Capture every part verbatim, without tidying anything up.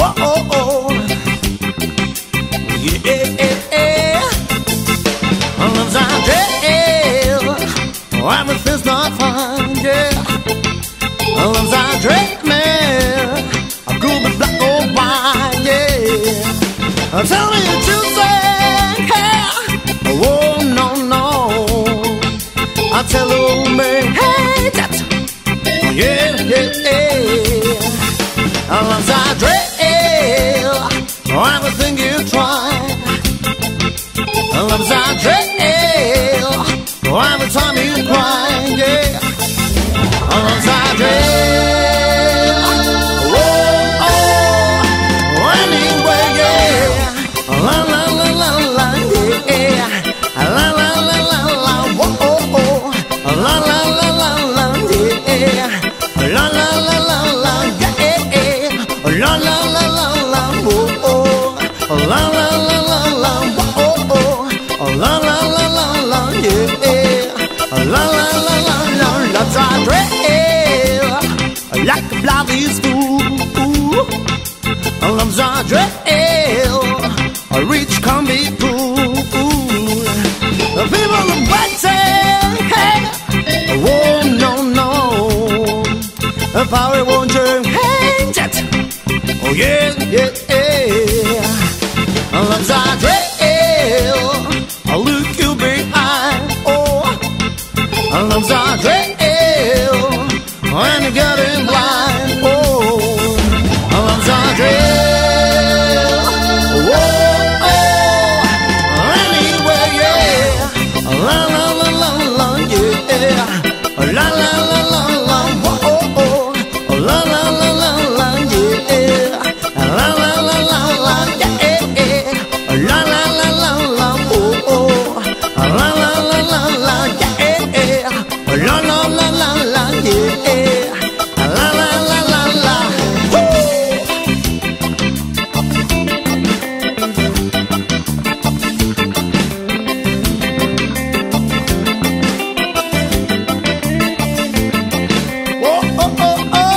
Whoa, oh, oh. Yeah, yeah, yeah. Love's a dream. Oh, everything's not fine, yeah. Love's a dream, man. I could be black or white, yeah. Tell me what you say, yeah. Oh, no, no. I tell old man, hey, that's, yeah, yeah, yeah. Love's a dream. Oh, everything you try. Love's a dream. Oh, every time you cry, yeah. Love's a dream. Oh, oh, anyway, yeah. La la la la la, yeah. La la la la la, whoa, oh, oh. La la la la la, yeah. La la la la la, yeah. La la la la la, whoa, oh. La la la la la, whoa, oh, oh. La la la la la, yeah. La la la la la, love's a dream. Like a bloody fool. Love's a dream. A rich can be cool. The people are waiting. Hey, oh no no. The power won't change it. Oh yeah yeah yeah. Love's a dream. I look you behind. Oh, love's a dream. When you get in blind. Oh, love's a dream. Oh, oh, anyway, yeah. La la la la la, yeah. La la la la la, oh, oh, oh. La la la la la, yeah. La la la la la, yeah. La la la la la, oh, oh. La la la la la, yeah. La la la la la, yeah. La la la la la, woo. Oh, oh, oh, oh.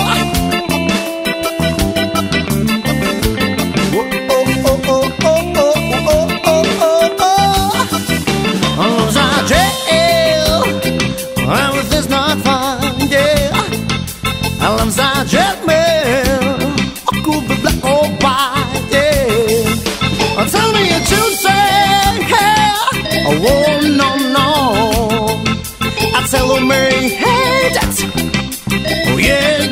Oh, oh, oh, oh, oh, oh, oh, oh, oh. Love's a dream. Everything's not fine, yeah. Love's a dream. I could be black or white, yeah. Tell me what you say, yeah. Oh, no, no. I tell her, Mary, hey, that's, oh, yeah.